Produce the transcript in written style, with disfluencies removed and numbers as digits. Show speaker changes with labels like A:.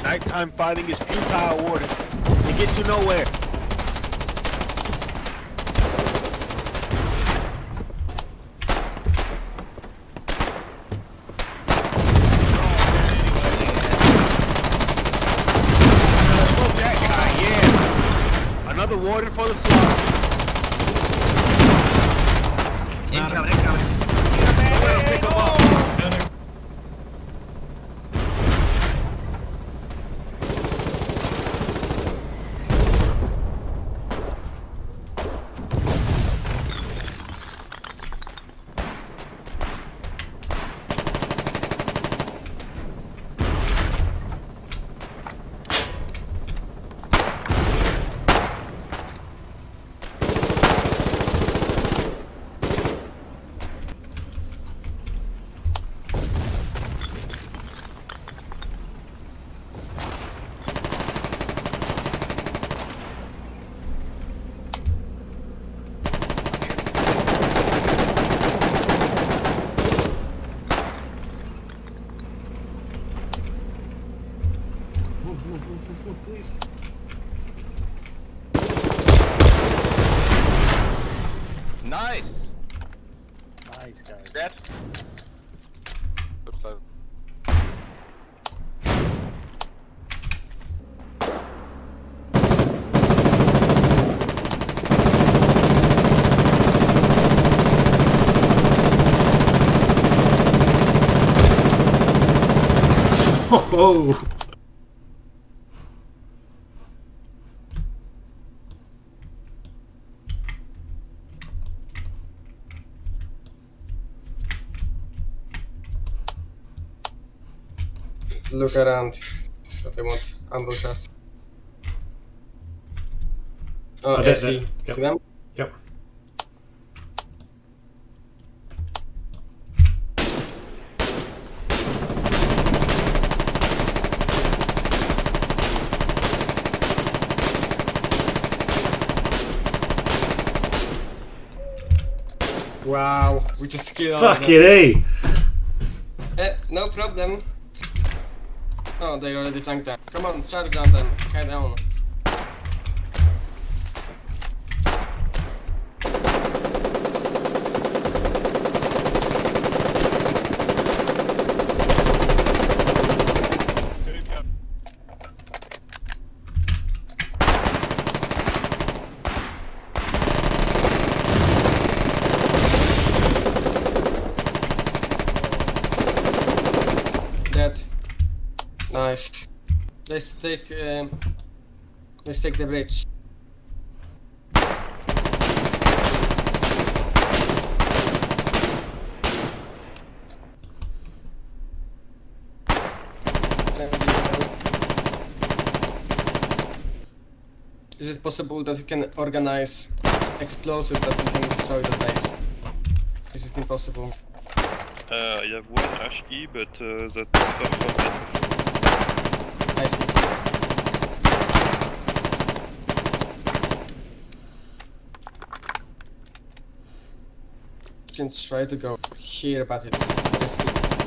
A: Nighttime fighting is futile, Wardens. They get you nowhere. Another warden for the slaughter.
B: Incoming.
A: Pick him up.
C: Move, please.
A: Nice.
D: Nice, guys.
A: Dead. Good fight.
C: Oh. Look around, so they won't ambush us. Oh, I see.
E: Yep.
C: See them?
E: Yep.
C: Wow, we just killed all of
E: Fuck
C: them.
E: it, eh?
C: No problem. Oh, they already flanked them. Come on, charge down them. Head down. Dead. Nice. Let's take the bridge. Is it possible that you can organize explosive that we can destroy the base? Is it impossible?
F: I have one HE, but that's far from enough.
C: I see. You can try to go here, but it's risky.